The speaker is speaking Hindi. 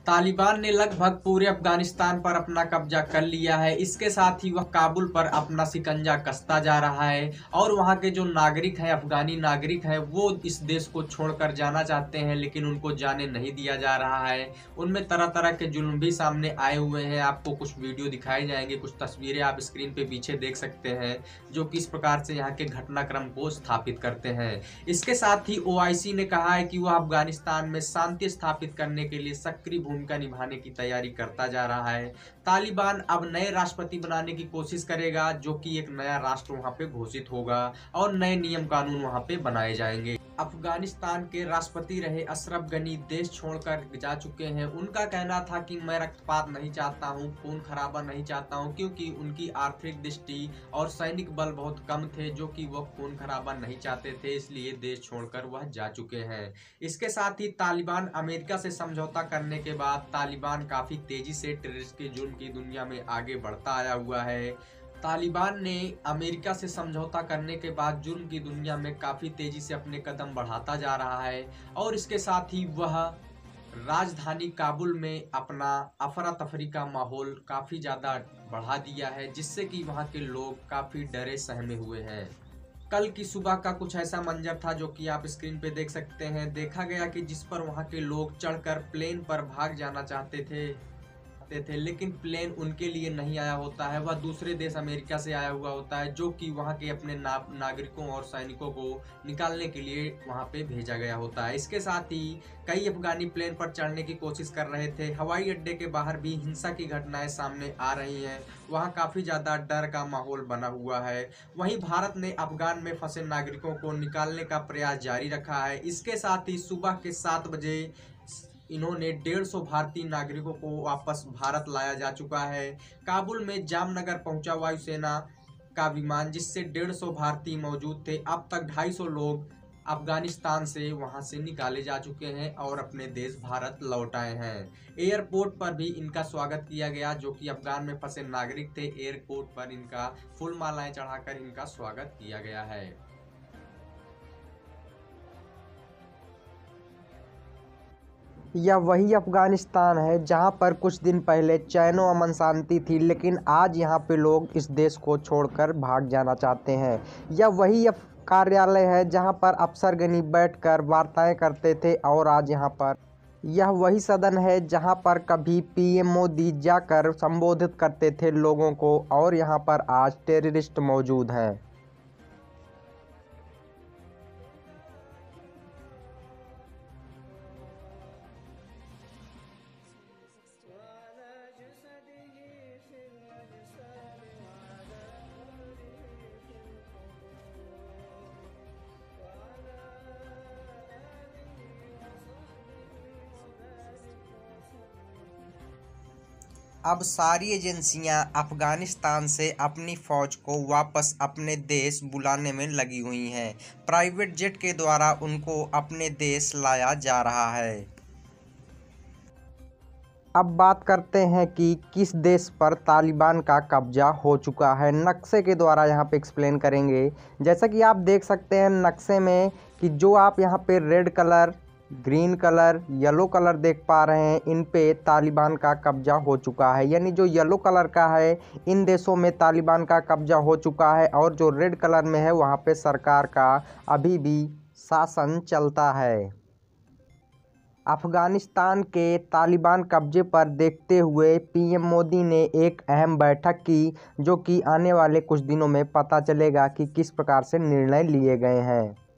तालिबान ने लगभग पूरे अफगानिस्तान पर अपना कब्जा कर लिया है। इसके साथ ही वह काबुल पर अपना शिकंजा कसता जा रहा है और वहां के जो नागरिक हैं, अफगानी नागरिक हैं, वो इस देश को छोड़कर जाना चाहते हैं, लेकिन उनको जाने नहीं दिया जा रहा है। उनमें तरह तरह के जुल्म भी सामने आए हुए हैं। आपको कुछ वीडियो दिखाए जाएंगे, कुछ तस्वीरें आप स्क्रीन पे पीछे देख सकते हैं, जो किस प्रकार से यहाँ के घटनाक्रम को स्थापित करते हैं। इसके साथ ही ओआईसी ने कहा है कि वह अफगानिस्तान में शांति स्थापित करने के लिए सक्रिय भूमिका निभाने की तैयारी करता जा रहा है। तालिबान अब नए राष्ट्रपति बनाने की कोशिश करेगा, जो कि एक नया राष्ट्र वहां पे घोषित होगा और नए नियम कानून वहां पे बनाए जाएंगे। अफगानिस्तान के राष्ट्रपति रहे अशरफ गनी देश छोड़कर जा चुके हैं। उनका कहना था कि मैं रक्तपात नहीं चाहता हूं, खून खराबा नहीं चाहता हूं, क्योंकि उनकी आर्थिक दृष्टि और सैनिक बल बहुत कम थे, जो कि वह खून खराबा नहीं चाहते थे, इसलिए देश छोड़कर वह जा चुके हैं। इसके साथ ही तालिबान अमेरिका से समझौता करने के बाद तालिबान काफी तेजी से टेररिस्ट के जुर्म की दुनिया में आगे बढ़ता आया हुआ है। तालिबान ने अमेरिका से समझौता करने के बाद जुर्म की दुनिया में काफ़ी तेज़ी से अपने कदम बढ़ाता जा रहा है और इसके साथ ही वह राजधानी काबुल में अपना अफरा तफरी का माहौल काफ़ी ज़्यादा बढ़ा दिया है, जिससे कि वहाँ के लोग काफ़ी डरे सहमे हुए हैं। कल की सुबह का कुछ ऐसा मंजर था जो कि आप स्क्रीन पे देख सकते हैं। देखा गया कि जिस पर वहाँ के लोग चढ़कर प्लेन पर भाग जाना चाहते थे, लेकिन प्लेन उनके लिए नहीं आया होता है, वह दूसरे देश अमेरिका से आया हुआ होता है, जो कि वहां के अपने नागरिकों और सैनिकों को निकालने के लिए वहां पे भेजा गया होता है। इसके साथ ही कई अफगानी प्लेन पर चढ़ने की कोशिश कर रहे थे। हवाई अड्डे के बाहर भी हिंसा की घटनाएं सामने आ रही हैं, वहां काफी ज्यादा डर का माहौल बना हुआ है। वहीं भारत ने अफगान में फंसे नागरिकों को निकालने का प्रयास जारी रखा है। इसके साथ ही सुबह के 7 बजे इन्होंने 150 भारतीय नागरिकों को वापस भारत लाया जा चुका है। काबुल में जामनगर पहुंचा वायुसेना का विमान, जिससे 150 भारतीय मौजूद थे। अब तक 250 लोग अफगानिस्तान से वहां से निकाले जा चुके हैं और अपने देश भारत लौट आए हैं। एयरपोर्ट पर भी इनका स्वागत किया गया, जो कि अफगान में फंसे नागरिक थे। एयरपोर्ट पर इनका फूल मालाएं चढ़ाकर इनका स्वागत किया गया है। यह वही अफगानिस्तान है जहां पर कुछ दिन पहले चैन व अमन शांति थी, लेकिन आज यहां पे लोग इस देश को छोड़कर भाग जाना चाहते हैं। यह वही कार्यालय है जहां पर अफसरगनी बैठकर वार्ताएं करते थे और आज यहां पर यह वही सदन है जहां पर कभी पीएम मोदी जाकर संबोधित करते थे लोगों को, और यहां पर आज टेररिस्ट मौजूद हैं। अब सारी एजेंसियां अफगानिस्तान से अपनी फ़ौज को वापस अपने देश बुलाने में लगी हुई हैं। प्राइवेट जेट के द्वारा उनको अपने देश लाया जा रहा है। अब बात करते हैं कि किस देश पर तालिबान का कब्जा हो चुका है। नक्शे के द्वारा यहाँ पे एक्सप्लेन करेंगे। जैसा कि आप देख सकते हैं नक्शे में कि जो आप यहाँ पे red colour, green colour, yellow colour देख पा रहे हैं, इन पे तालिबान का कब्जा हो चुका है। यानी जो येलो कलर का है, इन देशों में तालिबान का कब्जा हो चुका है, और जो रेड कलर में है वहाँ पे सरकार का अभी भी शासन चलता है। अफगानिस्तान के तालिबान कब्जे पर देखते हुए पीएम मोदी ने एक अहम बैठक की, जो कि आने वाले कुछ दिनों में पता चलेगा कि किस प्रकार से निर्णय लिए गए हैं।